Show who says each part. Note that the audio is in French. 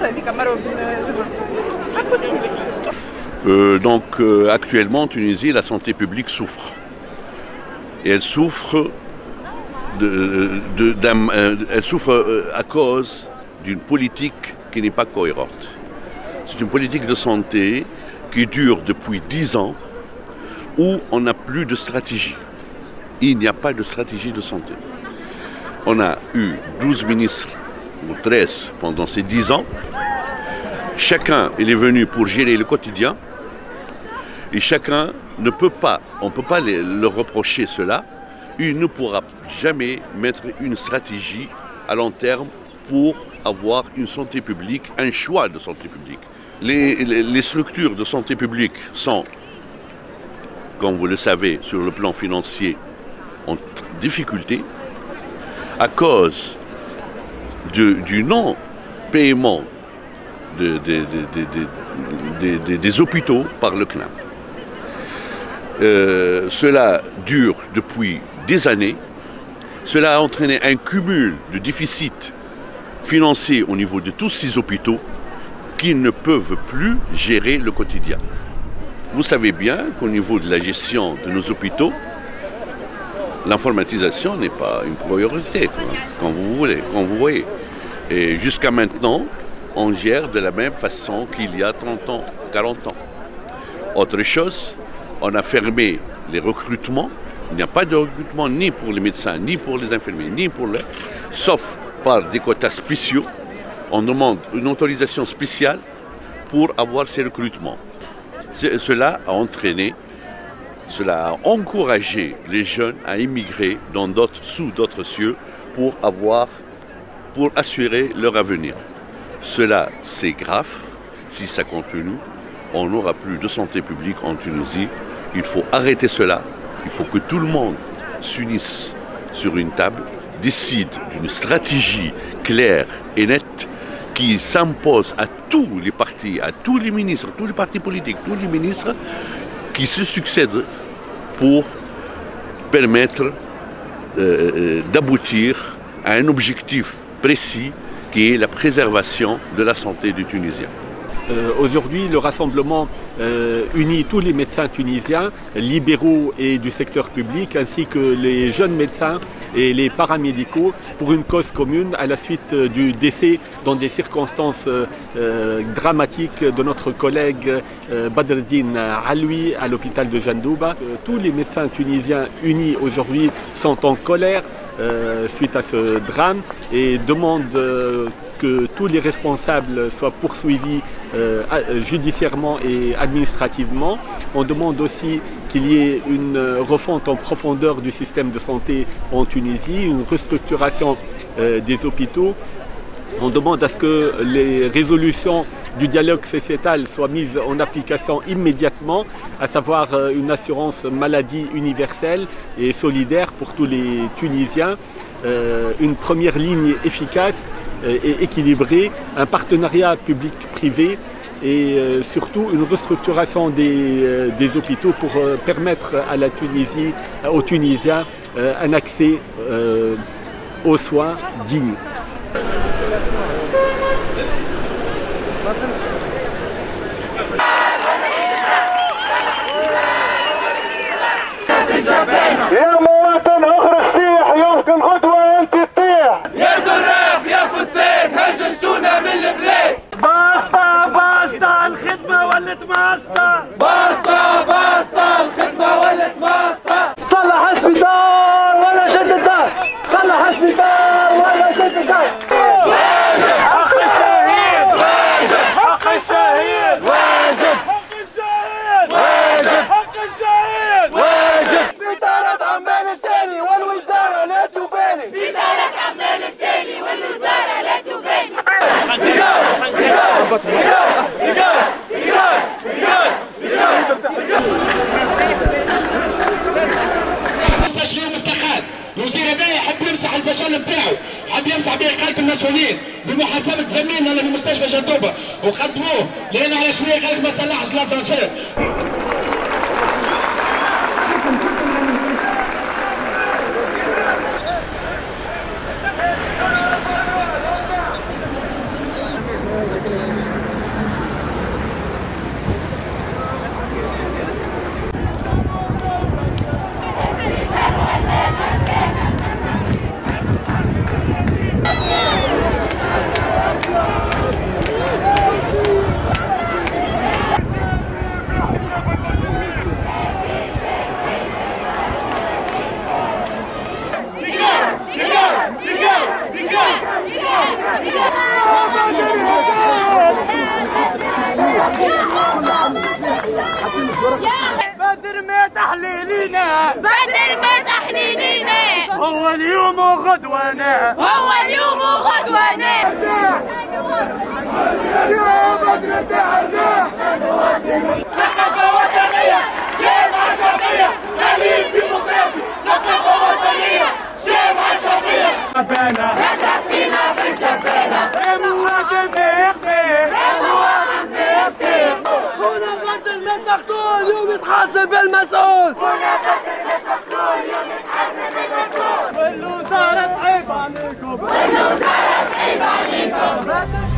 Speaker 1: Actuellement en Tunisie, la santé publique souffre. Et elle souffre, elle souffre à cause d'une politique qui n'est pas cohérente. C'est une politique de santé qui dure depuis 10 ans où on n'a plus de stratégie. Il n'y a pas de stratégie de santé. On a eu 12 ministres, ou 13 pendant ces 10 ans. Chacun il est venu pour gérer le quotidien. Et chacun ne peut pas, on ne peut pas leur reprocher cela. Il ne pourra jamais mettre une stratégie à long terme pour avoir une santé publique, un choix de santé publique. Les structures de santé publique sont, comme vous le savez, sur le plan financier, en difficulté à cause du non-paiement des hôpitaux par le CNAM. Cela dure depuis des années. Cela a entraîné un cumul de déficits financiers au niveau de tous ces hôpitaux qui ne peuvent plus gérer le quotidien. Vous savez bien qu'au niveau de la gestion de nos hôpitaux, l'informatisation n'est pas une priorité, quand vous voyez. Et jusqu'à maintenant, on gère de la même façon qu'il y a 30 ans, 40 ans. Autre chose, on a fermé les recrutements. Il n'y a pas de recrutement ni pour les médecins, ni pour les infirmiers, ni pour les... sauf par des quotas spéciaux. On demande une autorisation spéciale pour avoir ces recrutements. Cela a entraîné, cela a encouragé les jeunes à immigrer sous d'autres cieux pour assurer leur avenir. Cela, c'est grave. Si ça continue, on n'aura plus de santé publique en Tunisie. Il faut arrêter cela. Il faut que tout le monde s'unisse sur une table, décide d'une stratégie claire et nette qui s'impose à tous les partis, à tous les ministres, tous les partis politiques, tous les ministres qui se succèdent pour permettre d'aboutir à un objectif précis qui est la préservation de la santé du Tunisien.
Speaker 2: Aujourd'hui, le rassemblement unit tous les médecins tunisiens, libéraux et du secteur public, ainsi que les jeunes médecins et les paramédicaux pour une cause commune à la suite du décès dans des circonstances dramatiques de notre collègue Badreddine Aloui à l'hôpital de Jandouba. Tous les médecins tunisiens unis aujourd'hui sont en colère suite à ce drame et demandent que tous les responsables soient poursuivis judiciairement et administrativement. On demande aussi qu'il y ait une refonte en profondeur du système de santé en Tunisie, une restructuration des hôpitaux. On demande à ce que les résolutions du dialogue sociétal soient mises en application immédiatement, à savoir une assurance maladie universelle et solidaire pour tous les Tunisiens, une première ligne efficace et équilibrée, un partenariat public-privé et surtout une restructuration des hôpitaux pour permettre à la Tunisie, aux Tunisiens un accès aux soins dignes.
Speaker 3: يا مواطن اخر السيح يمكن غدوه انت تطيح
Speaker 4: يا زراق يا فساد هججتونا من البلاد
Speaker 5: باسطة باسطة الخدمة ولت باسطة
Speaker 4: باسطة باسطة الخدمة ولت باسطة
Speaker 3: صلح سبيطار ولا شد الدار صلح سبيطار ولا شد الدار
Speaker 4: واجب
Speaker 5: حق الشهيد
Speaker 4: واجب
Speaker 5: حق الشهيد
Speaker 4: واجب
Speaker 5: حق الشهيد
Speaker 4: واجب
Speaker 5: حق الشهيد
Speaker 4: واجب
Speaker 3: سبيطارات عمان التالي والوزارة لا تبالي
Speaker 6: إدارة عمان التالي والوزارة لا تبالي
Speaker 7: مستشفى مستقال الوزير هذا يحب يمسح الفشل نتاعو، حب يمسح بإقالة المسؤولين بمحاسبة زميلنا اللي في مستشفى جندوبة وخدموه لأن على شنو قال لك ما صلحش الأسانسير.
Speaker 5: تحليلينا
Speaker 6: بدل ما تحليلينا
Speaker 5: هو اليوم وغدونا
Speaker 6: هو اليوم وغدونا
Speaker 3: يا بدر ارتاح
Speaker 6: ثقافة وطنية جامعة شعبية تعليم ديمقراطي ثقافة وطنية جامعة شعبية
Speaker 5: شبانة
Speaker 6: لا تحسينا في الشبانة
Speaker 5: المواطن بيخفي
Speaker 3: خونا بدر المد مقتول يوم يتحاسب المسؤول
Speaker 5: والوزارة صعيب عليكم
Speaker 6: والوزارة صعيب عليكم